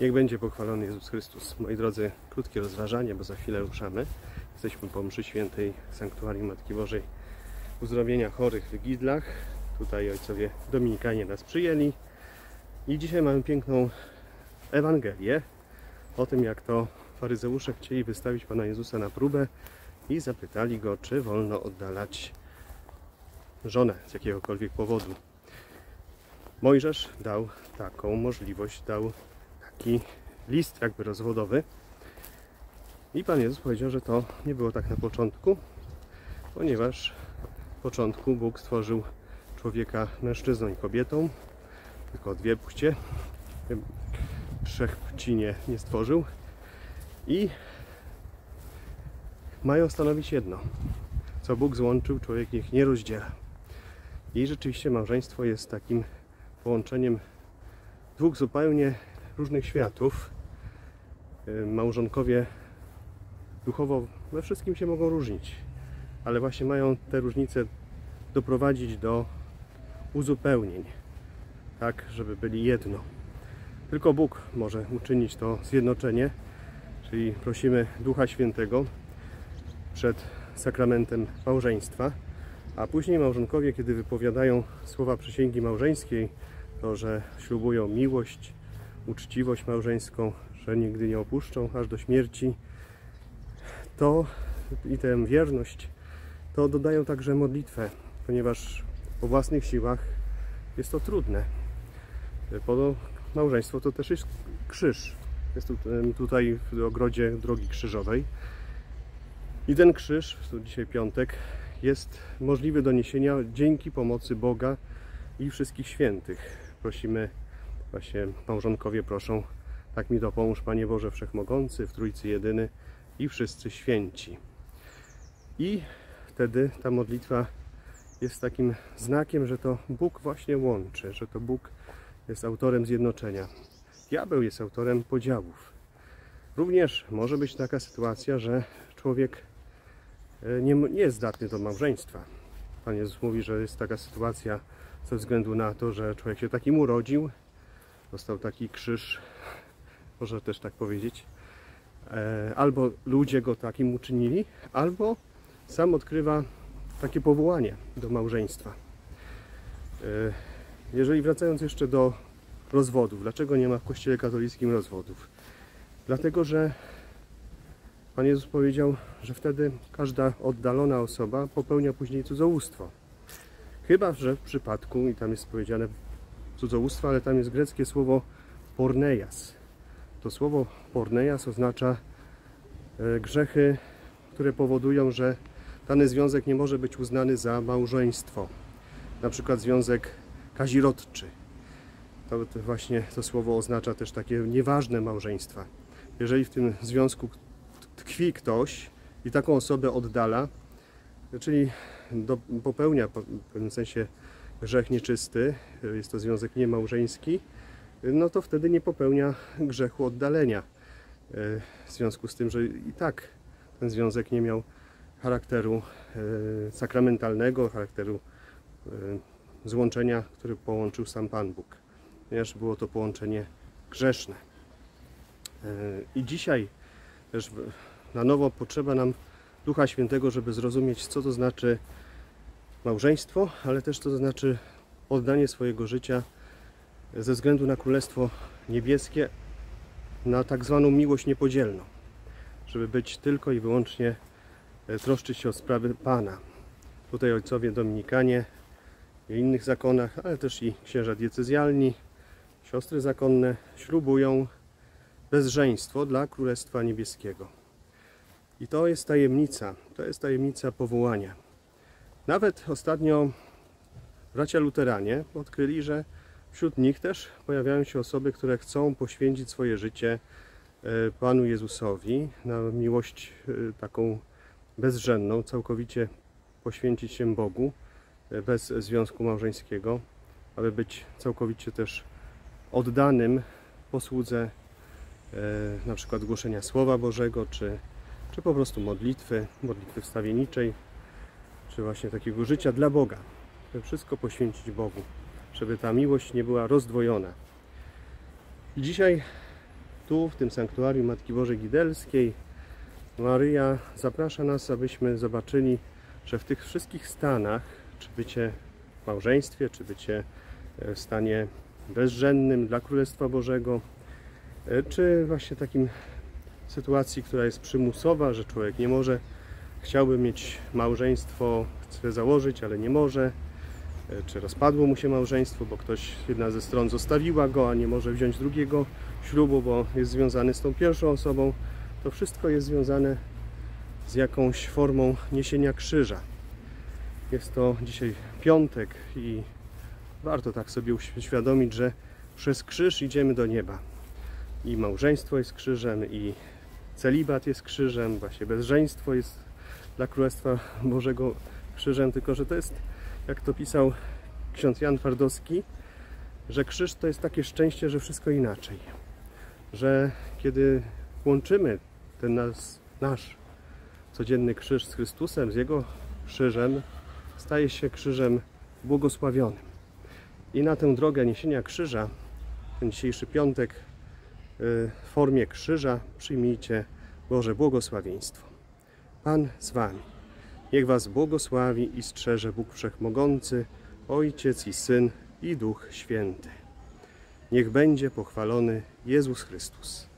Niech będzie pochwalony Jezus Chrystus. Moi drodzy, krótkie rozważanie, bo za chwilę ruszamy. Jesteśmy po mszy świętej w Sanktuarium Matki Bożej Uzdrowienia Chorych w Gidlach. Tutaj ojcowie dominikanie nas przyjęli. I dzisiaj mamy piękną Ewangelię o tym, jak to faryzeusze chcieli wystawić Pana Jezusa na próbę i zapytali Go, czy wolno oddalać żonę z jakiegokolwiek powodu. Mojżesz dał taką możliwość, dał taki list jakby rozwodowy i Pan Jezus powiedział, że to nie było tak na początku, ponieważ w początku Bóg stworzył człowieka mężczyzną i kobietą, tylko dwie płcie, trzech płci nie stworzył i mają stanowić jedno. Co Bóg złączył, człowiek niech nie rozdziela. I rzeczywiście małżeństwo jest takim połączeniem dwóch zupełnie różnych światów. Małżonkowie duchowo we wszystkim się mogą różnić, ale właśnie mają te różnice doprowadzić do uzupełnień, tak, żeby byli jedno. Tylko Bóg może uczynić to zjednoczenie, czyli prosimy Ducha Świętego przed sakramentem małżeństwa, a później małżonkowie, kiedy wypowiadają słowa przysięgi małżeńskiej, to, że ślubują miłość, uczciwość małżeńską, że nigdy nie opuszczą aż do śmierci, to i tę wierność, to dodają także modlitwę, ponieważ po własnych siłach jest to trudne. Małżeństwo to też jest krzyż. Jest tutaj w ogrodzie drogi krzyżowej. I ten krzyż, to dzisiaj piątek, jest możliwy do niesienia dzięki pomocy Boga i wszystkich świętych. Prosimy, właśnie małżonkowie proszą: tak mi dopomóż, Panie Boże Wszechmogący, w Trójcy Jedyny i wszyscy święci. I wtedy ta modlitwa jest takim znakiem, że to Bóg właśnie łączy, że to Bóg jest autorem zjednoczenia. Diabeł jest autorem podziałów. Również może być taka sytuacja, że człowiek nie jest zdatny do małżeństwa. Pan Jezus mówi, że jest taka sytuacja ze względu na to, że człowiek się takim urodził, dostał taki krzyż, można też tak powiedzieć, albo ludzie go takim uczynili, albo sam odkrywa takie powołanie do małżeństwa. Jeżeli wracając jeszcze do rozwodów, dlaczego nie ma w Kościele katolickim rozwodów? Dlatego, że Pan Jezus powiedział, że wtedy każda oddalona osoba popełnia później cudzołóstwo. Chyba że w przypadku, i tam jest powiedziane cudzołóstwo, ale tam jest greckie słowo porneias. To słowo porneias oznacza grzechy, które powodują, że dany związek nie może być uznany za małżeństwo. Na przykład związek kazirodczy. To właśnie to słowo oznacza też takie nieważne małżeństwa. Jeżeli w tym związku tkwi ktoś i taką osobę oddala, czyli popełnia w pewnym sensie grzech nieczysty, jest to związek niemałżeński, no to wtedy nie popełnia grzechu oddalenia. W związku z tym, że i tak ten związek nie miał charakteru sakramentalnego, charakteru złączenia, który połączył sam Pan Bóg, ponieważ było to połączenie grzeszne. I dzisiaj też na nowo potrzeba nam Ducha Świętego, żeby zrozumieć, co to znaczy małżeństwo, ale też co to znaczy oddanie swojego życia ze względu na Królestwo Niebieskie, na tak zwaną miłość niepodzielną, żeby być tylko i wyłącznie, troszczyć się o sprawy Pana. Tutaj ojcowie dominikanie w innych zakonach, ale też i księża diecezjalni, siostry zakonne ślubują bezżeństwo dla Królestwa Niebieskiego. I to jest tajemnica powołania. Nawet ostatnio bracia luteranie odkryli, że wśród nich też pojawiają się osoby, które chcą poświęcić swoje życie Panu Jezusowi na miłość taką bezrzędną, całkowicie poświęcić się Bogu bez związku małżeńskiego, aby być całkowicie też oddanym posłudze na przykład głoszenia Słowa Bożego, czy po prostu modlitwy wstawienniczej, czy właśnie takiego życia dla Boga, żeby wszystko poświęcić Bogu, żeby ta miłość nie była rozdwojona. I dzisiaj tu, w tym sanktuarium Matki Bożej Gidelskiej, Maryja zaprasza nas, abyśmy zobaczyli, że w tych wszystkich stanach, czy bycie w małżeństwie, czy bycie w stanie bezżennym dla Królestwa Bożego, czy właśnie takim sytuacji, która jest przymusowa, że człowiek nie może, chciałby mieć małżeństwo, chce założyć, ale nie może, czy rozpadło mu się małżeństwo, bo jedna ze stron zostawiła go, a nie może wziąć drugiego ślubu, bo jest związany z tą pierwszą osobą. To wszystko jest związane z jakąś formą niesienia krzyża. Jest to dzisiaj piątek i warto tak sobie uświadomić, że przez krzyż idziemy do nieba. I małżeństwo jest krzyżem, i celibat jest krzyżem, właśnie bezżeństwo jest dla Królestwa Bożego krzyżem, tylko że to jest, jak to pisał ksiądz Jan Twardowski, że krzyż to jest takie szczęście, że wszystko inaczej. Że kiedy łączymy ten nasz codzienny krzyż z Chrystusem, z Jego krzyżem, staje się krzyżem błogosławionym. I na tę drogę niesienia krzyża, ten dzisiejszy piątek, w formie krzyża przyjmijcie Boże błogosławieństwo. Pan z Wami. Niech Was błogosławi i strzeże Bóg Wszechmogący, Ojciec i Syn i Duch Święty. Niech będzie pochwalony Jezus Chrystus.